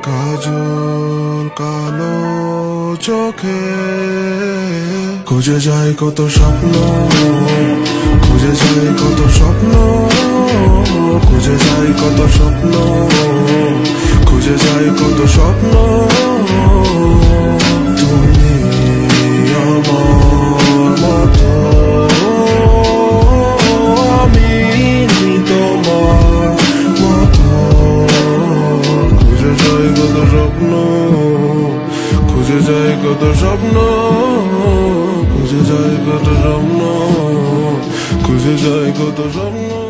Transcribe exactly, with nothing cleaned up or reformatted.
কাজল কালো চোখে খুঁজে যায় কত স্বপ্ন, খুঁজে যায় কত স্বপ্ন, খুঁজে যায় কত স্বপ্ন, খুঁজে যায় কত স্বপ্ন। তুমি আমার মতো, আমি তোমার মতো। খুঁজে যায় কত স্বপ্ন, খুঁজে যায় কত স্বপ্ন, খুঁজে যায় কত স্বপ্ন, খুঁজে যায় কত স্বপ্ন।